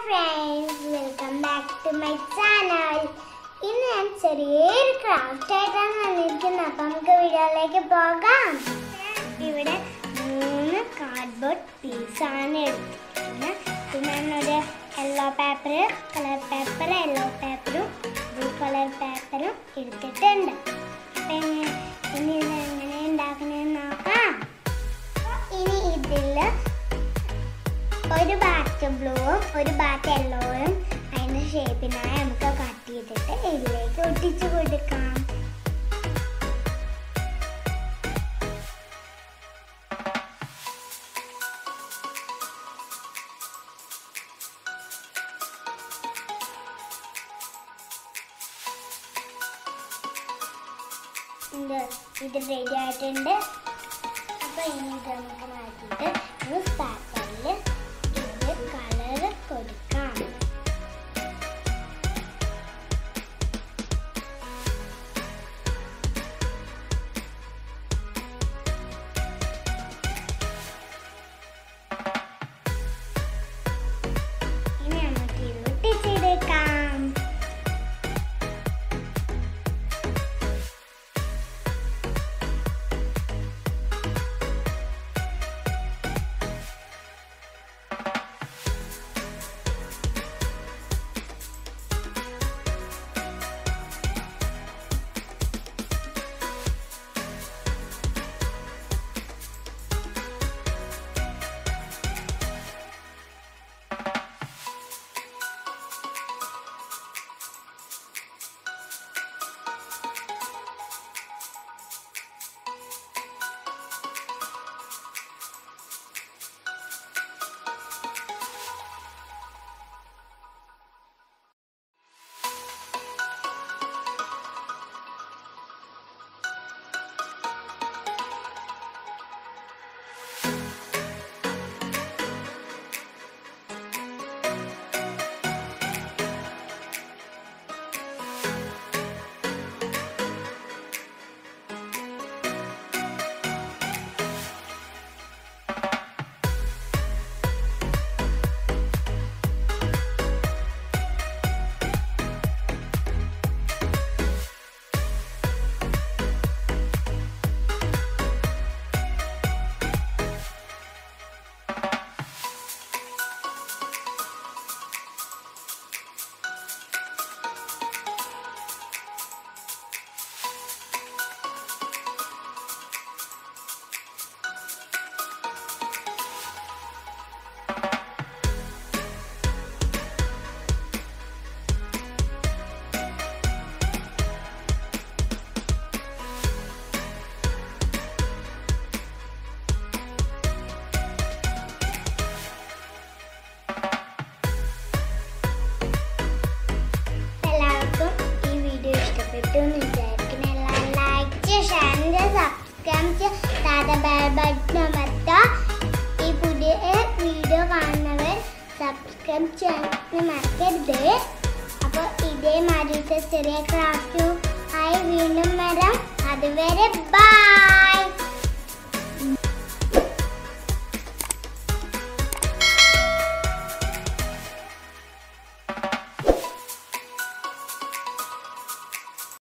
friends, welcome back to my channel. ഇന്ന് ഞാൻ ചെറിയൊരു ക്രാഫ്റ്റ് ആയിട്ടാണ് വന്നിരിക്കുന്നത്. അപ്പം നമുക്ക് വീഡിയോയിലേക്ക് പോകാം. ഇവിടെ 3 കാർഡ്ബോർഡ് പീസാണ് എടുത്തിരിക്കുന്നത്. പിന്നെ ഞാനൊരു yellow paper, colour paper, yellow പേപ്പറും ബ്ലൂ കളർ പേപ്പറും എടുത്തിട്ടുണ്ട്. അപ്പം ഇനി ഇത് എങ്ങനെ ഉണ്ടാക്കണമെന്ന് നോക്കാം. ഇനി ഇതിൽ ഒരു ബാറ്റ് ബ്ലൂവും ഒരു ബാറ്റ് യെല്ലോയും അതിൻ്റെ ഷേപ്പിനായി നമുക്ക് കട്ട് ചെയ്തിട്ട് ഇതിലേക്ക് ഒട്ടിച്ചു കൊടുക്കാം. ഇത് റെഡി ആയിട്ടുണ്ട്. അപ്പോൾ ഇനി ഇത് നമുക്ക് മാറ്റിയിട്ട് ന്യൂസ് പേപ്പറിൽ ഇത് കളർ കൊടുക്കാം. ഇനി നമുക്ക് ഇത് ഒട്ടിച്ചെടുക്കാം. ഈ പുതിയ വീഡിയോ കാണുന്നവർ സബ്സ്ക്രൈബ് ചെയ്യാൻ മറക്കരുത്. അപ്പോൾ ഇതേമാതിരത്തെ ചെറിയ ക്രാഫ്റ്റും ആയി വീണ്ടും വരാം. അതുവരെ